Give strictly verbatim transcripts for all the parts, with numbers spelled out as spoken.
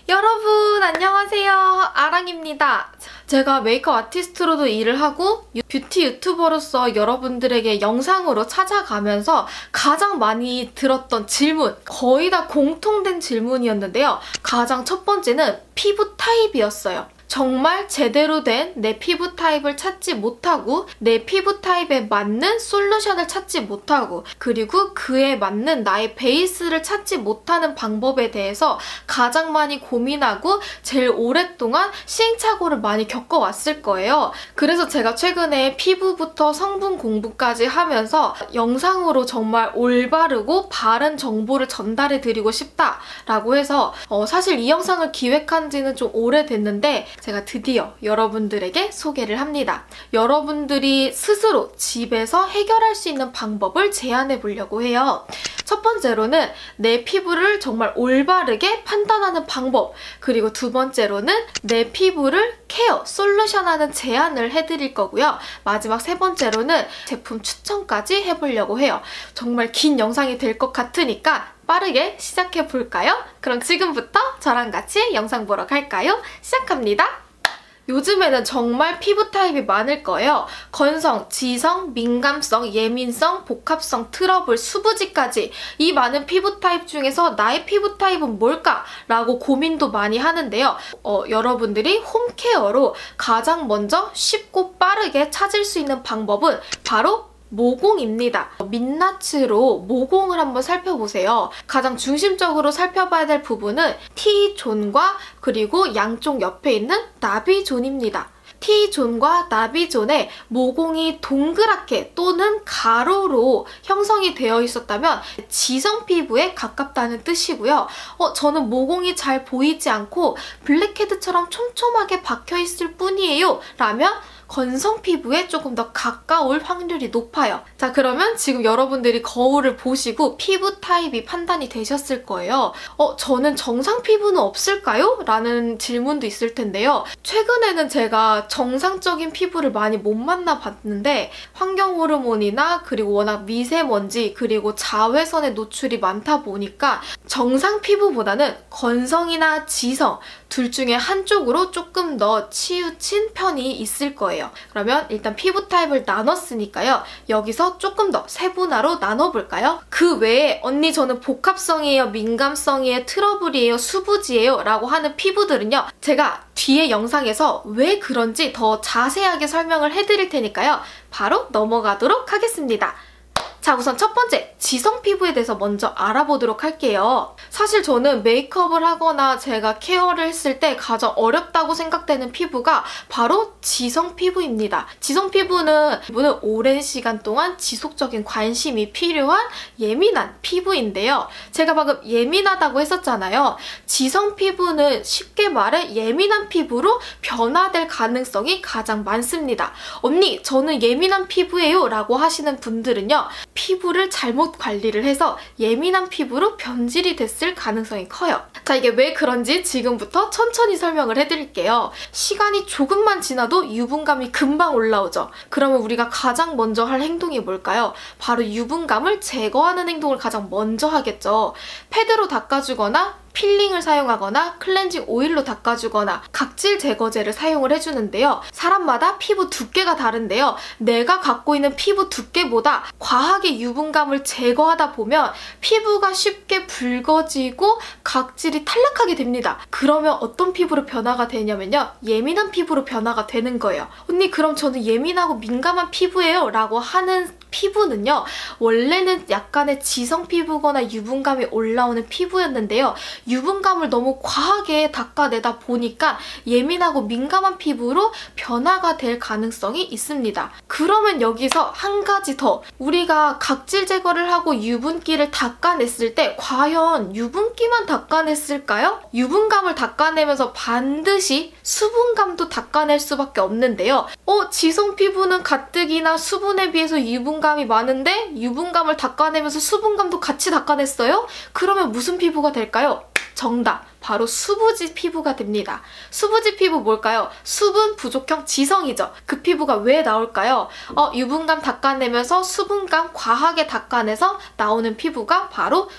여러분 안녕하세요, 아랑입니다. 제가 메이크업 아티스트로도 일을 하고 뷰티 유튜버로서 여러분들에게 영상으로 찾아가면서 가장 많이 들었던 질문, 거의 다 공통된 질문이었는데요. 가장 첫 번째는 피부 타입이었어요. 정말 제대로 된 내 피부 타입을 찾지 못하고 내 피부 타입에 맞는 솔루션을 찾지 못하고 그리고 그에 맞는 나의 베이스를 찾지 못하는 방법에 대해서 가장 많이 고민하고 제일 오랫동안 시행착오를 많이 겪어왔을 거예요. 그래서 제가 최근에 피부부터 성분 공부까지 하면서 영상으로 정말 올바르고 바른 정보를 전달해 드리고 싶다라고 해서 어, 사실 이 영상을 기획한 지는 좀 오래됐는데 제가 드디어 여러분들에게 소개를 합니다. 여러분들이 스스로 집에서 해결할 수 있는 방법을 제안해 보려고 해요. 첫 번째로는 내 피부를 정말 올바르게 판단하는 방법, 그리고 두 번째로는 내 피부를 케어, 솔루션하는 제안을 해드릴 거고요. 마지막 세 번째로는 제품 추천까지 해보려고 해요. 정말 긴 영상이 될 것 같으니까 빠르게 시작해 볼까요? 그럼 지금부터 저랑 같이 영상 보러 갈까요? 시작합니다. 요즘에는 정말 피부 타입이 많을 거예요. 건성, 지성, 민감성, 예민성, 복합성, 트러블, 수부지까지 이 많은 피부 타입 중에서 나의 피부 타입은 뭘까? 라고 고민도 많이 하는데요. 어, 여러분들이 홈케어로 가장 먼저 쉽고 빠르게 찾을 수 있는 방법은 바로 모공입니다. 민낯으로 모공을 한번 살펴보세요. 가장 중심적으로 살펴봐야 될 부분은 T존과 그리고 양쪽 옆에 있는 나비존입니다. T존과 나비존에 모공이 동그랗게 또는 가로로 형성이 되어 있었다면 지성 피부에 가깝다는 뜻이고요. 어, 저는 모공이 잘 보이지 않고 블랙헤드처럼 촘촘하게 박혀있을 뿐이에요 라면 건성 피부에 조금 더 가까울 확률이 높아요. 자, 그러면 지금 여러분들이 거울을 보시고 피부 타입이 판단이 되셨을 거예요. 어, 저는 정상 피부는 없을까요? 라는 질문도 있을 텐데요. 최근에는 제가 정상적인 피부를 많이 못 만나봤는데 환경 호르몬이나 그리고 워낙 미세먼지 그리고 자외선의 노출이 많다 보니까 정상 피부보다는 건성이나 지성 둘 중에 한쪽으로 조금 더 치우친 편이 있을 거예요. 그러면 일단 피부 타입을 나눴으니까요. 여기서 조금 더 세분화로 나눠볼까요? 그 외에 언니 저는 복합성이에요, 민감성이에요, 트러블이에요, 수부지예요 라고 하는 피부들은요. 제가 뒤에 영상에서 왜 그런지 더 자세하게 설명을 해드릴 테니까요. 바로 넘어가도록 하겠습니다. 자, 우선 첫 번째, 지성 피부에 대해서 먼저 알아보도록 할게요. 사실 저는 메이크업을 하거나 제가 케어를 했을 때 가장 어렵다고 생각되는 피부가 바로 지성 피부입니다. 지성 피부는 피부는 오랜 시간 동안 지속적인 관심이 필요한 예민한 피부인데요. 제가 방금 예민하다고 했었잖아요. 지성 피부는 쉽게 말해 예민한 피부로 변화될 가능성이 가장 많습니다. 언니, 저는 예민한 피부예요 라고 하시는 분들은요. 피부를 잘못 관리를 해서 예민한 피부로 변질이 됐을 가능성이 커요. 자, 이게 왜 그런지 지금부터 천천히 설명을 해드릴게요. 시간이 조금만 지나도 유분감이 금방 올라오죠. 그러면 우리가 가장 먼저 할 행동이 뭘까요? 바로 유분감을 제거하는 행동을 가장 먼저 하겠죠. 패드로 닦아주거나 필링을 사용하거나 클렌징 오일로 닦아주거나 각질 제거제를 사용을 해주는데요. 사람마다 피부 두께가 다른데요. 내가 갖고 있는 피부 두께보다 과하게 유분감을 제거하다 보면 피부가 쉽게 붉어지고 각질이 탈락하게 됩니다. 그러면 어떤 피부로 변화가 되냐면요. 예민한 피부로 변화가 되는 거예요. 언니, 그럼 저는 예민하고 민감한 피부예요 라고 하는 피부는요. 원래는 약간의 지성 피부거나 유분감이 올라오는 피부였는데요. 유분감을 너무 과하게 닦아내다 보니까 예민하고 민감한 피부로 변화가 될 가능성이 있습니다. 그러면 여기서 한 가지 더, 우리가 각질 제거를 하고 유분기를 닦아냈을 때 과연 유분기만 닦아냈을까요? 유분감을 닦아내면서 반드시 수분감도 닦아낼 수밖에 없는데요. 어, 지성 피부는 가뜩이나 수분에 비해서 유분감이 많은데 유분감을 닦아내면서 수분감도 같이 닦아냈어요? 그러면 무슨 피부가 될까요? 정답! 바로 수부지 피부가 됩니다. 수부지 피부 뭘까요? 수분 부족형 지성이죠. 그 피부가 왜 나올까요? 어, 유분감 닦아내면서 수분감 과하게 닦아내서 나오는 피부가 바로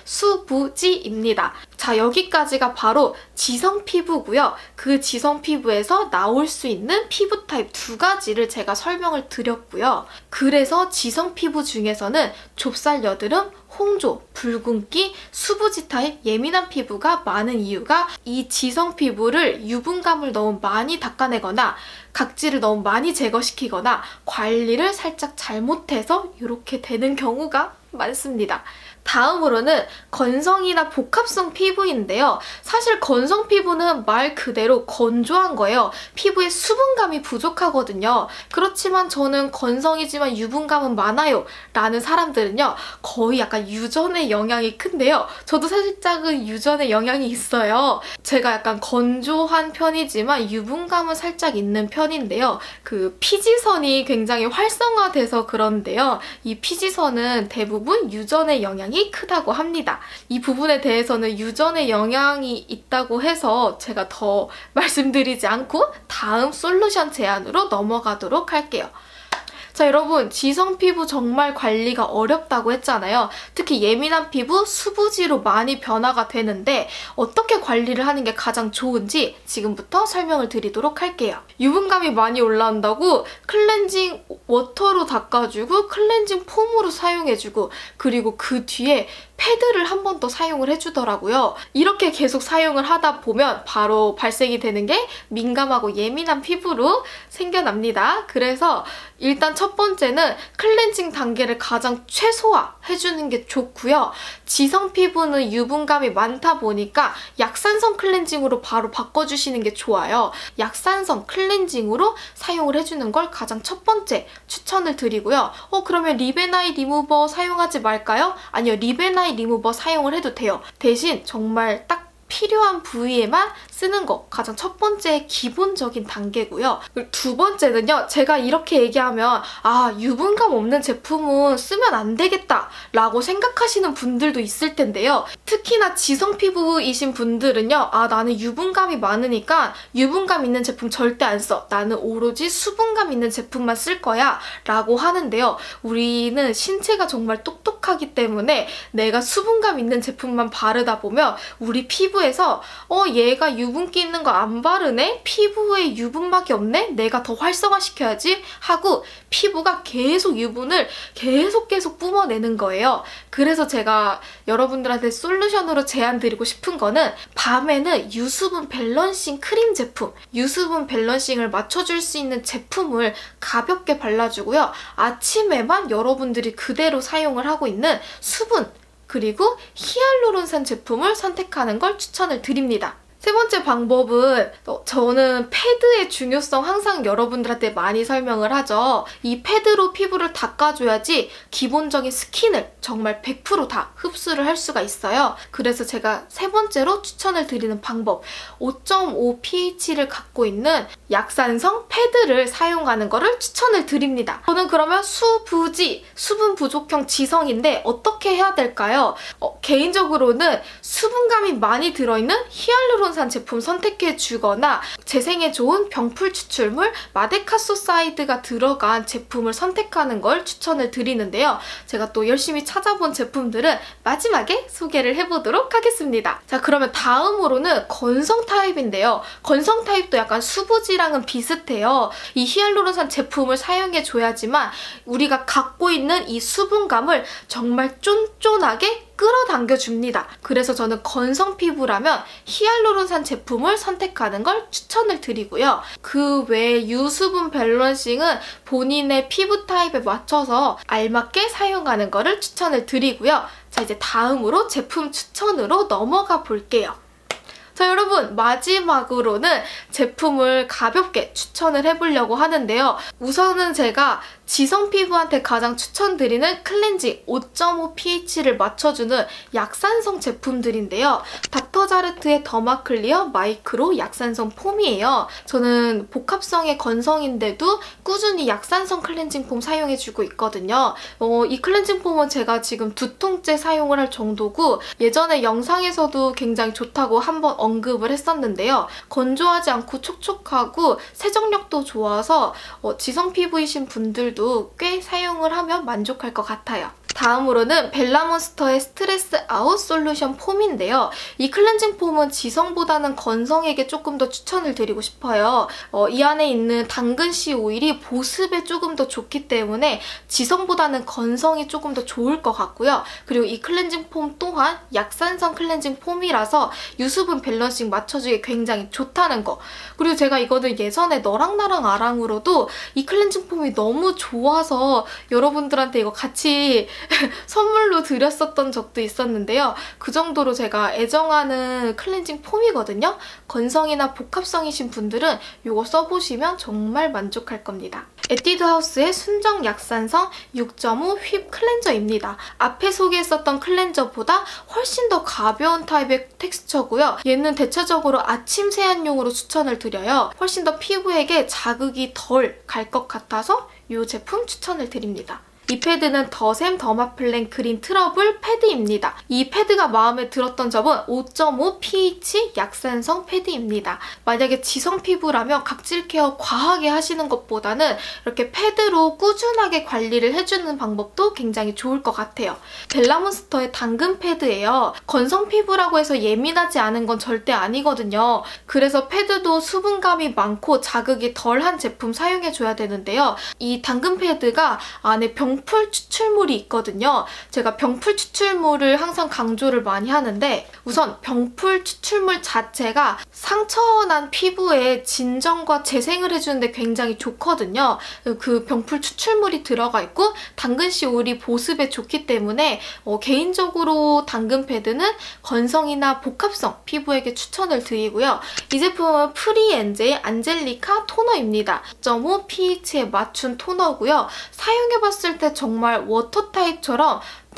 수부지입니다. 자, 여기까지가 바로 지성 피부고요. 그 지성 피부에서 나올 수 있는 피부 타입 두 가지를 제가 설명을 드렸고요. 그래서 지성 피부 중에서는 좁쌀 여드름, 홍조, 붉은기, 수부지 타입 예민한 피부가 많은 이유가 이 지성 피부를 유분감을 너무 많이 닦아내거나 각질을 너무 많이 제거시키거나 관리를 살짝 잘못해서 이렇게 되는 경우가 많습니다. 다음으로는 건성이나 복합성 피부인데요. 사실 건성 피부는 말 그대로 건조한 거예요. 피부에 수분감이 부족하거든요. 그렇지만 저는 건성이지만 유분감은 많아요 라는 사람들은요. 거의 약간 유전의 영향이 큰데요. 저도 살짝은 유전의 영향이 있어요. 제가 약간 건조한 편이지만 유분감은 살짝 있는 편인데요. 그 피지선이 굉장히 활성화돼서 그런데요. 이 피지선은 대부분 유전의 영향이 크다고 합니다. 이 부분에 대해서는 유전의 영향이 있다고 해서 제가 더 말씀드리지 않고 다음 솔루션 제안으로 넘어가도록 할게요. 자, 여러분, 지성 피부 정말 관리가 어렵다고 했잖아요. 특히 예민한 피부, 수부지로 많이 변화가 되는데 어떻게 관리를 하는 게 가장 좋은지 지금부터 설명을 드리도록 할게요. 유분감이 많이 올라온다고 클렌징 워터로 닦아주고 클렌징 폼으로 사용해주고 그리고 그 뒤에 패드를 한 번 더 사용을 해주더라고요. 이렇게 계속 사용을 하다 보면 바로 발생이 되는 게 민감하고 예민한 피부로 생겨납니다. 그래서 일단 첫 번째는 클렌징 단계를 가장 최소화해주는 게 좋고요. 지성 피부는 유분감이 많다 보니까 약산성 클렌징으로 바로 바꿔주시는 게 좋아요. 약산성 클렌징으로 사용을 해주는 걸 가장 첫 번째 추천을 드리고요. 어, 그러면 리베나이 리무버 사용하지 말까요? 아니요, 리베나이 리무버 사용을 해도 돼요. 대신 정말 딱 필요한 부위에만 쓰는 거 가장 첫 번째 기본적인 단계고요. 두 번째는요. 제가 이렇게 얘기하면 아, 유분감 없는 제품은 쓰면 안 되겠다 라고 생각하시는 분들도 있을 텐데요. 특히나 지성 피부이신 분들은요. 아, 나는 유분감이 많으니까 유분감 있는 제품 절대 안 써. 나는 오로지 수분감 있는 제품만 쓸 거야 라고 하는데요. 우리는 신체가 정말 똑똑하기 때문에 내가 수분감 있는 제품만 바르다 보면 우리 피부 에서 어 얘가 유분기 있는 거 안 바르네? 피부에 유분막이 없네? 내가 더 활성화시켜야지 하고 피부가 계속 유분을 계속 계속 뿜어내는 거예요. 그래서 제가 여러분들한테 솔루션으로 제안 드리고 싶은 거는 밤에는 유수분 밸런싱 크림 제품, 유수분 밸런싱을 맞춰줄 수 있는 제품을 가볍게 발라주고요. 아침에만 여러분들이 그대로 사용을 하고 있는 수분 그리고 히알루론산 제품을 선택하는 걸 추천을 드립니다. 세 번째 방법은 어, 저는 패드의 중요성 항상 여러분들한테 많이 설명을 하죠. 이 패드로 피부를 닦아줘야지 기본적인 스킨을 정말 백 퍼센트 다 흡수를 할 수가 있어요. 그래서 제가 세 번째로 추천을 드리는 방법 오 점 오 피에이치를 갖고 있는 약산성 패드를 사용하는 거를 추천을 드립니다. 저는 그러면 수부지, 수분 부족형 지성인데 어떻게 해야 될까요? 어, 개인적으로는 수분감이 많이 들어있는 히알루론 산 제품 선택해주거나 재생에 좋은 병풀 추출물 마데카소사이드가 들어간 제품을 선택하는 걸 추천을 드리는데요. 제가 또 열심히 찾아본 제품들은 마지막에 소개를 해보도록 하겠습니다. 자, 그러면 다음으로는 건성 타입인데요. 건성 타입도 약간 수부지랑은 비슷해요. 이 히알루론산 제품을 사용해줘야지만 우리가 갖고 있는 이 수분감을 정말 쫀쫀하게 끌어당겨줍니다. 그래서 저는 건성 피부라면 히알루론산 제품을 선택하는 걸 추천을 드리고요. 그 외에 유수분 밸런싱은 본인의 피부 타입에 맞춰서 알맞게 사용하는 거를 추천을 드리고요. 자, 이제 다음으로 제품 추천으로 넘어가 볼게요. 자, 여러분, 마지막으로는 제품을 가볍게 추천을 해보려고 하는데요. 우선은 제가 지성 피부한테 가장 추천드리는 클렌징 오 점 오 피에이치를 맞춰주는 약산성 제품들인데요. 닥터자르트의 더마클리어 마이크로 약산성 폼이에요. 저는 복합성의 건성인데도 꾸준히 약산성 클렌징 폼 사용해주고 있거든요. 어, 이 클렌징 폼은 제가 지금 두 통째 사용을 할 정도고 예전에 영상에서도 굉장히 좋다고 한번 언급을 했었는데요. 건조하지 않고 촉촉하고 세정력도 좋아서 어, 지성 피부이신 분들도 꽤 사용을 하면 만족할 것 같아요. 다음으로는 벨라몬스터의 스트레스 아웃 솔루션 폼인데요. 이 클렌징 폼은 지성보다는 건성에게 조금 더 추천을 드리고 싶어요. 어, 이 안에 있는 당근씨 오일이 보습에 조금 더 좋기 때문에 지성보다는 건성이 조금 더 좋을 것 같고요. 그리고 이 클렌징 폼 또한 약산성 클렌징 폼이라서 유수분 밸런싱 맞춰주기 굉장히 좋다는 거. 그리고 제가 이거는 예전에 너랑 나랑 아랑으로도 이 클렌징 폼이 너무 좋아서 여러분들한테 이거 같이 선물로 드렸었던 적도 있었는데요. 그 정도로 제가 애정하는 클렌징 폼이거든요. 건성이나 복합성이신 분들은 이거 써보시면 정말 만족할 겁니다. 에뛰드 하우스의 순정 약산성 육 점 오 휩 클렌저입니다. 앞에 소개했었던 클렌저보다 훨씬 더 가벼운 타입의 텍스처고요. 얘는 대체적으로 아침 세안용으로 추천을 드려요. 훨씬 더 피부에게 자극이 덜 갈 것 같아서 이 제품 추천을 드립니다. 이 패드는 더샘 더마플랭 그린 트러블 패드입니다. 이 패드가 마음에 들었던 점은 오 점 오 피에이치 약산성 패드입니다. 만약에 지성 피부라면 각질 케어 과하게 하시는 것보다는 이렇게 패드로 꾸준하게 관리를 해주는 방법도 굉장히 좋을 것 같아요. 벨라몬스터의 당근 패드예요. 건성 피부라고 해서 예민하지 않은 건 절대 아니거든요. 그래서 패드도 수분감이 많고 자극이 덜한 제품 사용해줘야 되는데요. 이 당근 패드가 안에 병 병풀 추출물이 있거든요. 제가 병풀 추출물을 항상 강조를 많이 하는데 우선 병풀 추출물 자체가 상처난 피부에 진정과 재생을 해주는데 굉장히 좋거든요. 그 병풀 추출물이 들어가 있고 당근씨 오일이 보습에 좋기 때문에 어, 개인적으로 당근 패드는 건성이나 복합성 피부에게 추천을 드리고요. 이 제품은 프리엔제의 안젤리카 토너입니다. 오 점 오 피에이치에 맞춘 토너고요. 사용해봤을 때 정말 워터 타입처럼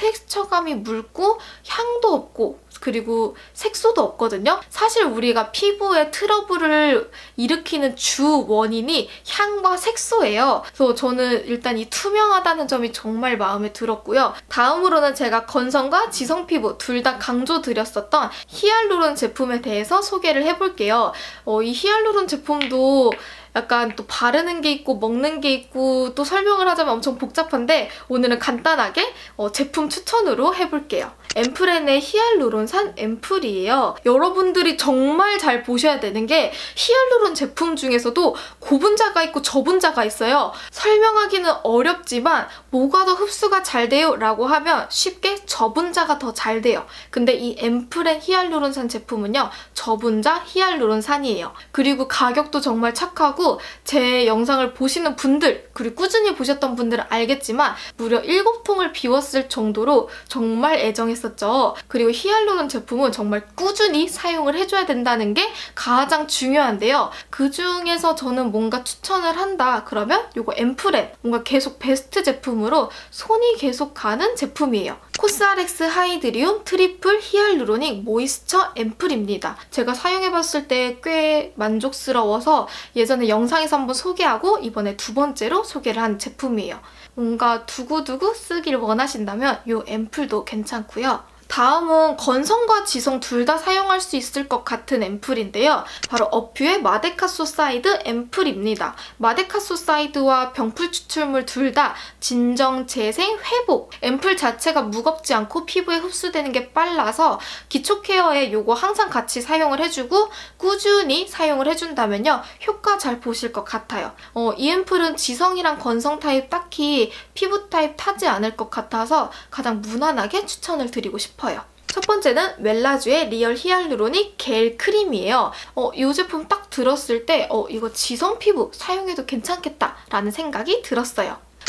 텍스처감이 묽고 향도 없고 그리고 색소도 없거든요. 사실 우리가 피부에 트러블을 일으키는 주 원인이 향과 색소예요. 그래서 저는 일단 이 투명하다는 점이 정말 마음에 들었고요. 다음으로는 제가 건성과 지성 피부 둘 다 강조드렸었던 히알루론 제품에 대해서 소개를 해볼게요. 어, 이 히알루론 제품도 약간 또 바르는 게 있고 먹는 게 있고 또 설명을 하자면 엄청 복잡한데 오늘은 간단하게 어, 제품 추천으로 해볼게요. 앰플앤의 히알루론산 앰플이에요. 여러분들이 정말 잘 보셔야 되는 게 히알루론 제품 중에서도 고분자가 있고 저분자가 있어요. 설명하기는 어렵지만 뭐가 더 흡수가 잘 돼요? 라고 하면 쉽게 저분자가 더 잘 돼요. 근데 이 앰플앤 히알루론산 제품은요. 저분자 히알루론산이에요. 그리고 가격도 정말 착하고 제 영상을 보시는 분들 그리고 꾸준히 보셨던 분들은 알겠지만 무려 일곱 통을 비웠을 정도로 정말 애정했었죠. 그리고 히알루론 제품은 정말 꾸준히 사용을 해줘야 된다는 게 가장 중요한데요. 그중에서 저는 뭔가 추천을 한다 그러면 이거 앰플앤 뭔가 계속 베스트 제품으로 손이 계속 가는 제품이에요. 코스알엑스 하이드리움 트리플 히알루로닉 모이스처 앰플입니다. 제가 사용해봤을 때 꽤 만족스러워서 예전에 영상에서 한번 소개하고 이번에 두 번째로 소개를 한 제품이에요. 뭔가 두고두고 쓰길 원하신다면 이 앰플도 괜찮고요. 다음은 건성과 지성 둘 다 사용할 수 있을 것 같은 앰플인데요. 바로 어퓨의 마데카소 사이드 앰플입니다. 마데카소 사이드와 병풀 추출물 둘 다 진정, 재생, 회복. 앰플 자체가 무겁지 않고 피부에 흡수되는 게 빨라서 기초 케어에 이거 항상 같이 사용을 해주고 꾸준히 사용을 해준다면요. 효과 잘 보실 것 같아요. 어, 이 앰플은 지성이랑 건성 타입 딱히 피부 타입 타지 않을 것 같아서 가장 무난하게 추천을 드리고 싶어요. 첫 번째는 웰라쥬의 리얼 히알루로닉 겔 크림이에요. 어, 이 제품 딱 들었을 때 어, 이거 지성 피부 사용해도 괜찮겠다라는 생각이 들었어요.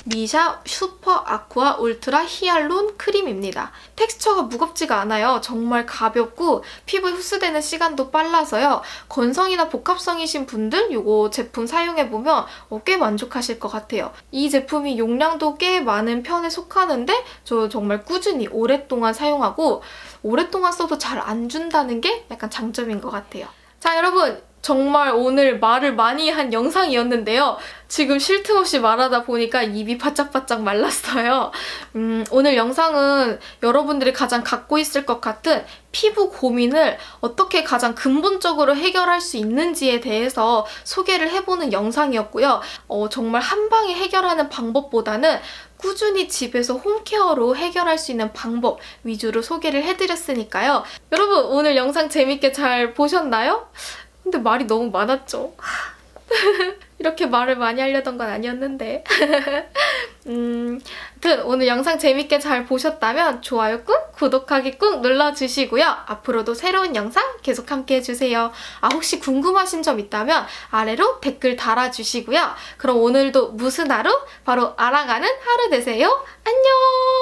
미샤 슈퍼 아쿠아 울트라 히알론 크림입니다. 텍스처가 무겁지가 않아요. 정말 가볍고 피부에 흡수되는 시간도 빨라서요. 건성이나 복합성이신 분들 이거 제품 사용해보면 어, 꽤 만족하실 것 같아요. 이 제품이 용량도 꽤 많은 편에 속하는데 저 정말 꾸준히 오랫동안 사용하고 오랫동안 써도 잘 안 준다는 게 약간 장점인 것 같아요. 자, 여러분! 정말 오늘 말을 많이 한 영상이었는데요. 지금 쉴 틈 없이 말하다 보니까 입이 바짝바짝 말랐어요. 음, 오늘 영상은 여러분들이 가장 갖고 있을 것 같은 피부 고민을 어떻게 가장 근본적으로 해결할 수 있는지에 대해서 소개를 해보는 영상이었고요. 어, 정말 한 방에 해결하는 방법보다는 꾸준히 집에서 홈케어로 해결할 수 있는 방법 위주로 소개를 해드렸으니까요. 여러분 오늘 영상 재밌게 잘 보셨나요? 근데 말이 너무 많았죠? 이렇게 말을 많이 하려던 건 아니었는데. 음, 아무튼 오늘 영상 재밌게 잘 보셨다면 좋아요 꾹, 구독하기 꾹 눌러주시고요. 앞으로도 새로운 영상 계속 함께 해주세요. 아, 혹시 궁금하신 점 있다면 아래로 댓글 달아주시고요. 그럼 오늘도 무슨 하루? 바로 알아가는 하루 되세요. 안녕!